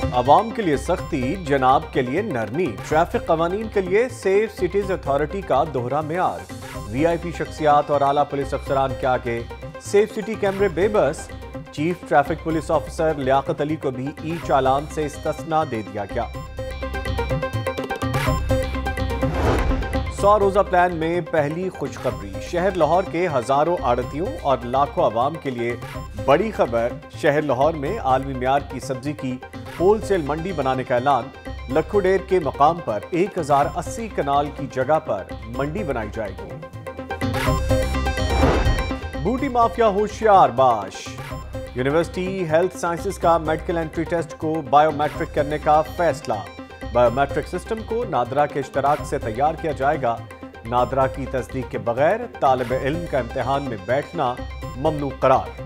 عوام کے لیے سختی، جناب کے لیے نرمی، ٹریفک قوانین کے لیے سیف سٹیز اتھارٹی کا دوہرا معیار، وی آئی پی شخصیات اور اعلیٰ پولیس افسران کے آگے سیف سٹی کیمرے بے بس، chief traffic police officer Liaquat Ali کو بھی ای چالان سے استثناء دے دیا گیا۔ 100 روزہ پلان میں پہلی خوشخبری، شہر لاہور کے ہزاروں آڑھتیوں اور لاکھوں عوام کے لیے بڑی خبر، شہر لاہور میں عالمی معیار کی سبزی کی ہول سیل منڈی بنانے کا اعلان، لکھو ڈیر کے مقام پر 1080 کنال کی جگہ پر منڈی بنائی جائے گی۔ بوٹی مافیا ہوشیار باش، یونیورسٹی ہیلتھ سائنسز کا میڈیکل انٹری ٹیسٹ کو بائیو میٹرک کرنے کا فیصلہ، بائیو میٹرک سسٹم کو نادرا کے اشتراک سے تیار کیا جائے گا، نادرا کی تصدیق کے بغیر طالب علم کا امتحان میں بیٹھنا ممنوع قرار۔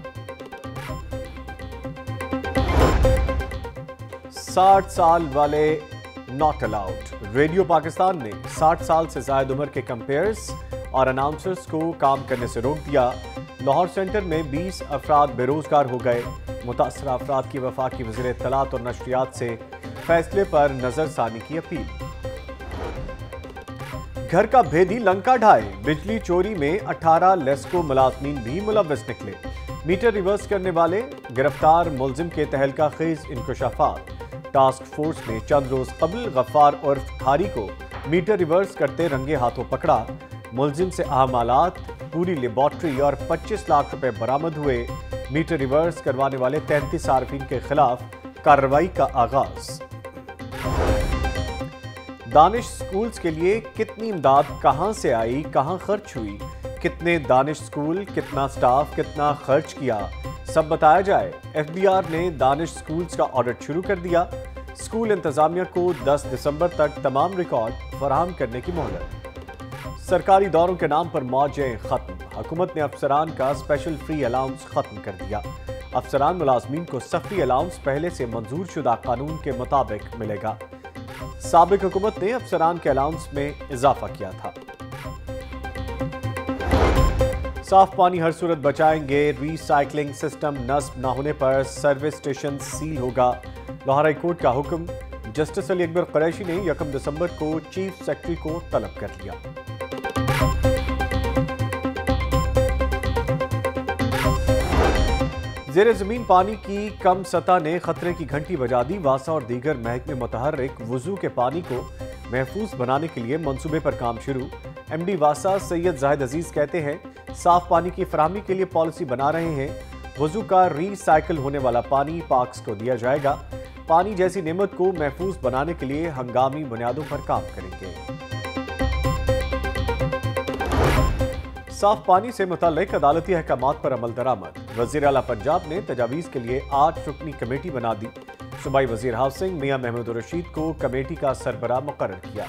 60 سال والے ناٹ الاؤڈ، ریڈیو پاکستان نے 60 سال سے زائد عمر کے کمپیئرز اور اناؤنسرز کو کام کرنے سے روک دیا۔ لاہور سینٹر میں 20 افراد بے روزگار ہو گئے، متاثرہ افراد کی وفاقی وزیر اطلاعات اور نشریات سے فیصلے پر نظر ثانی کی اپیل۔ گھر کا بھیدی لنکا ڈھائے، بجلی چوری میں 18 لیسکو ملازمین بھی ملوث نکلے، میٹر ریورس کرنے والے گرفتار، ملزم کے تہلکہ خیز انکشافات، ٹاسک فورس نے چند روز قبل غفار عرف کھاری کو میٹر ریورس کرتے رنگے ہاتھوں پکڑا، ملزم سے اہم آلات، پوری لیبارٹری اور 25 لاکھ روپے برآمد ہوئے، میٹر ریورس کروانے والے 33 صارفین کے خلاف کارروائی کا آغاز۔ دانش سکولز کے لیے کتنی امداد کہاں سے آئی، کہاں خرچ ہوئی، کتنے دانش سکول، کتنا سٹاف، کتنا خرچ کیا، سب بتایا جائے۔ ایف بی آر نے دانش سکولز کا آڈٹ شروع کر دیا، سکول انتظامیہ کو 10 دسمبر تک تمام ریکارڈ فراہم کرنے کی مہلت۔ سرکاری دوروں کے نام پر موجیں ختم، حکومت نے افسران کا اسپیشل فری الاؤنس ختم کر دیا، افسران ملازمین کو سفری الاؤنس پہلے سے منظور شدہ قانون کے مطابق ملے گا، سابق حکومت نے افسران کے الاؤنس میں اضافہ کیا تھا۔ صاف پانی ہر صورت بچائیں گے، ری سائیکلنگ سسٹم نصب نہ ہونے پر سروس اسٹیشن سیل ہوگا، لاہور ہائی کورٹ کا حکم، جسٹس علی اکبر قریشی نے 1 دسمبر کو چیف سیکرٹری کو طلب کر لیا۔ زیر زمین پانی کی کم سطح نے خطرے کی گھنٹی بجا دی، واسا اور دیگر محکمے متحرک وضو کے پانی کو محفوظ بنانے کے لیے منصوبے پر کام شروع۔ ایم ڈی واسا سید زاہد عزیز کہتے ہیں صاف پانی کی فراہمی کے لیے پالیسی بنا رہے ہیں، وضو کا ری سائیکل ہونے والا پانی پارکس کو دیا جائے گا، پانی جیسی نعمت کو محفوظ بنانے کے لیے ہنگامی بنیادوں پر کام کریں گے۔ صاف پانی سے متعلق عدالتی احکامات پر عمل درآمد، وزیر اعلیٰ پنجاب نے تجاویز کے لیے 8 رکنی کمیٹی بنا دی، صوبائی وزیر ہاؤسنگ میاں محمود الرشید کو کمیٹی کا سربراہ مقرر کیا۔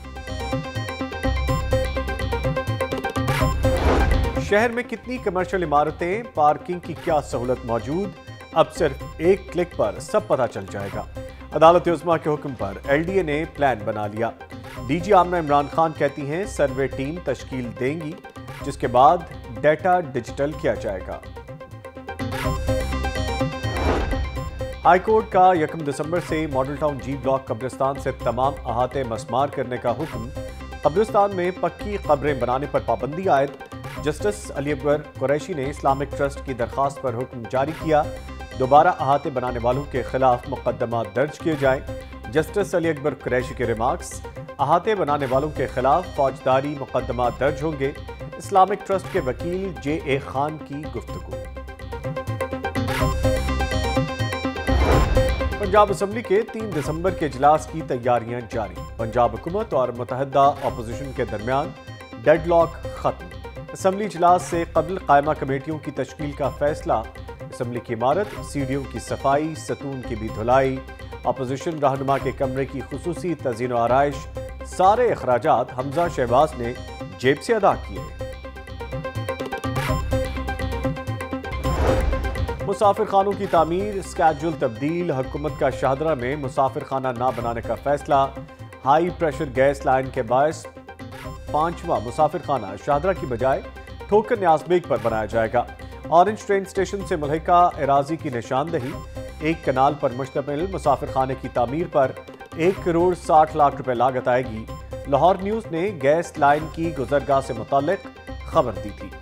شہر میں کتنی کمرشل عمارتیں، پارکنگ کی کیا سہولت موجود، اب صرف ایک کلک پر سب پتہ چل جائے گا، عدالت عظمیٰ کے حکم پر ایل ڈی اے نے پلان بنا لیا، ڈی جی آمنہ عمران خان کہتی ہیں سروے ٹیم تشکیل دیں گی، جس کے بعد ڈیٹا ڈیجیٹل کیا جائے گا۔ ہائی کورٹ کا 1 دسمبر سے ماڈل ٹاؤن جی بلاک قبرستان سے تمام احاطے مسمار کرنے کا حکم، قبرستان میں پکی قبریں بنانے پر پابندی عائد، جسٹس علی اکبر قریشی نے اسلامک ٹرسٹ کی درخواست پر حکم جاری کیا، دوبارہ احاطے بنانے والوں کے خلاف مقدمات درج کیے جائیں، جسٹس علی اکبر قریشی کے ریمارکس، احاطے بنانے والوں کے خلاف فوجداری مقدمات درج ہوں گے، اسلامک ٹرسٹ کے وکیل جے اے خان کی گفتگو۔ پنجاب اسمبلی کے 3 دسمبر کے اجلاس کی تیاریاں جاری، پنجاب حکومت اور متحدہ اپوزیشن کے درمیان ڈیڈ لاک ختم، اسمبلی اجلاس سے قبل قائمہ کمیٹیوں کی تشکیل کا فیصلہ، اسمبلی کی عمارت، سیڑھیوں کی صفائی، ستون کی بھی دھلائی، اپوزیشن رہنما کے کمرے کی خصوصی تزئین و آرائش، سارے اخراجات حمزہ شہباز نے جیب سے ادا کیے۔ مسافر خانوں کی تعمیر، اسکیڈول تبدیل، حکومت کا شاہدرہ میں مسافر خانہ نہ بنانے کا فیصلہ، ہائی پریشر گیس لائن کے باعث 5واں مسافر خانہ شاہدرہ کی بجائے ٹھوکر نیاز بیگ پر بنایا جائے گا، اورنج ٹرین اسٹیشن سے ملحقہ اراضی کی نشاندہی، एक कनाल पर मुश्तमिल मुसाफिर खाने की तामीर पर 1 करोड़ 60 लाख रुपए लागत आएगी। लाहौर न्यूज ने गैस लाइन की गुजरगाह से मुताल्लिक खबर दी थी।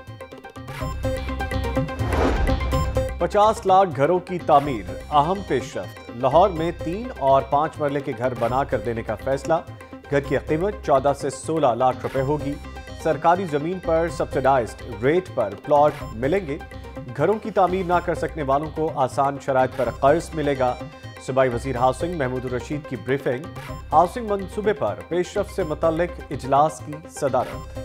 50 लाख घरों की तामीर अहम पेशरफ्त। लाहौर में 3 और 5 मरले के घर बना कर देने का फैसला। घर की कीमत 14 से 16 लाख रुपए होगी। सरकारी जमीन पर सब्सिडाइज्ड रेट पर प्लॉट मिलेंगे। घरों की तामीर ना कर सकने वालों को आसान शराइत पर कर्ज मिलेगा। सूबाई वजीर हाउसिंग महमूद रशीद की ब्रीफिंग। हाउसिंग मंसूबे पर पेशरफ्त से मुताल्लिक इजलास की सदारत।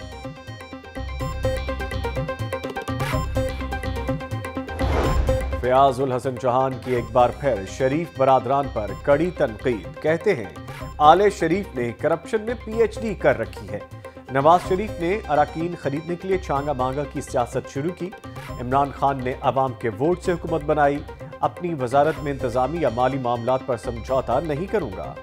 फयाज उल हसन चौहान की एक बार फिर शरीफ बरादरान पर कड़ी तनकीद। कहते हैं आले शरीफ ने करप्शन में PhD कर रखी है। नवाज शरीफ ने अराकीन खरीदने के लिए छांगा मांगा की सियासत शुरू की। इमरान-खान ने अवाम के वोट से हुकूमत बनाई। अपनी वजारत में इंतजामी या माली मामलात पर समझौता नहीं करूंगा।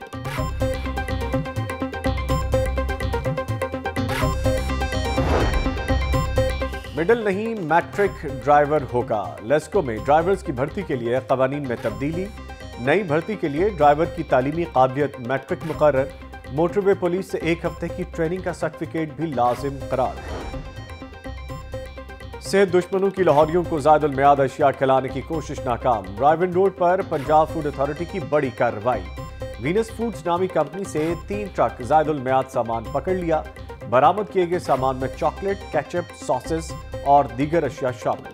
मिडिल नहीं मैट्रिक ड्राइवर होगा। लेस्को में ड्राइवर्स की भर्ती के लिए कवानीन में तब्दीली। नई भर्ती के लिए ड्राइवर की तालीमी काबिलियत मैट्रिक मुकर्रर। मोटरवे पुलिस से 1 हफ्ते की ट्रेनिंग का सर्टिफिकेट भी लाजिम करार। सेहत दुश्मनों की लाहौरियों को ज़ायदुल मियाद अशिया खिलाने की कोशिश नाकाम। रायविंड रोड पर पंजाब फूड अथॉरिटी की बड़ी कार्रवाई। वीनस फूड्स नामी कंपनी से 3 ट्रक ज़ायदुल मियाद सामान पकड़ लिया। बरामद किए गए सामान में चॉकलेट, केचप, सॉसेस और दीगर अशिया शामिल।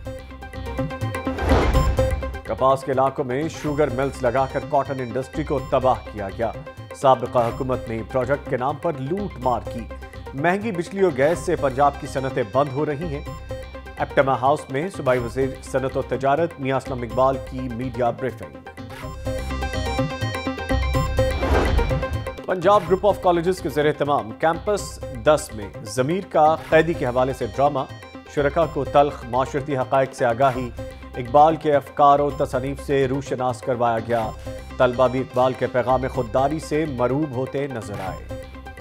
कपास के इलाकों में शुगर मिल्स लगाकर कॉटन इंडस्ट्री को तबाह किया गया। साबिका हुकूमत ने प्रोजेक्ट के नाम पर लूट मार की। महंगी बिजली और गैस से पंजाब की सनतें बंद हो रही हैं। एप्टमा हाउस में सूबाई वज़ीर सनत और तजारत मियां असलम इकबाल की media briefing. Punjab group of colleges के ज़ेर तमाम कैंपस 10 में ज़मीर का कैदी के हवाले से ड्रामा। शुरका को तल्ख माशरती हक़ाइक़ से आगाही। इकबाल के अफकार और तसनीफ से रूशनास करवाया गया। तलबा भी इकबाल के पैगाम खुददारी से मरूब होते नजर आए।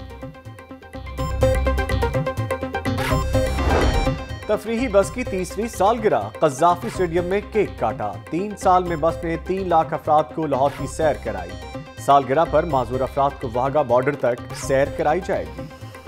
तफरीही बस की 3वीं सालगिरह। कज़ाफ़ी स्टेडियम में केक काटा। 3 साल में बस ने 3 लाख अफराद को लाहौर की सैर कराई। सालगिरह पर माजूर अफराद को वाघा बॉर्डर तक सैर कराई जाएगी।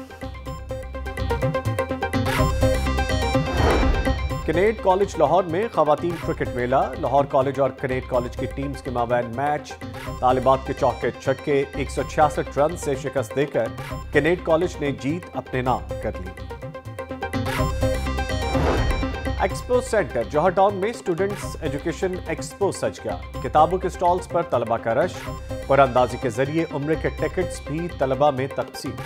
कनेट कॉलेज लाहौर में खवातीन क्रिकेट मेला। लाहौर कॉलेज और कनेट कॉलेज की टीम्स के माबैन मैच। तालिबात के चौके छक्के 166 रन से शिकस्त देकर कनेट कॉलेज ने जीत अपने नाम कर ली। एक्सपो सेंटर जौहर टाउन में स्टूडेंट्स एजुकेशन एक्सपो सज गया। किताबों के स्टॉल्स पर तलबा का रश। कुरानंदाजी के जरिए उम्र के टिकट्स भी तलबा में तकसीम।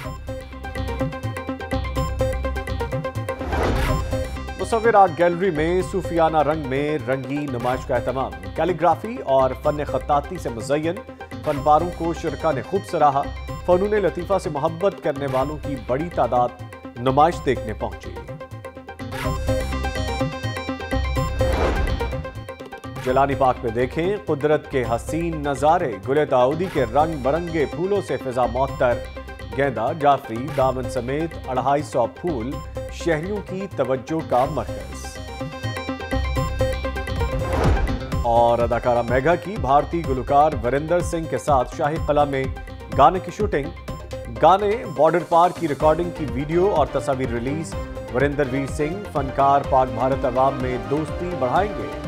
मुसव्विर आर्ट गैलरी में सूफियाना रंग में रंगी नुमाइश का एहतमाम। कैलीग्राफी और फन खत्ताती से मुज़य्यन फनपारों को शुरका ने खूब सराहा। फनून लतीफ़ा से मोहब्बत करने वालों की बड़ी तादाद नुमाइश देखने पहुंची। जलानी पार्क में देखें कुदरत के हसीन नज़ारे। गुले दाऊदी के रंग बरंगे फूलों से फिजा मुअत्तर। गेंदा, जाफरी, दामन समेत 250 फूल शहरियों की तवज्जो का मरकज। और अदाकारा मेघा की भारतीय गुलकार वरिंदर सिंह के साथ शाही कला में गाने की शूटिंग। गाने बॉर्डर पार की रिकॉर्डिंग की वीडियो और तस्वीर रिलीज। वरिंदर वीर सिंह फनकार पाक भारत अवाम में दोस्ती बढ़ाएंगे।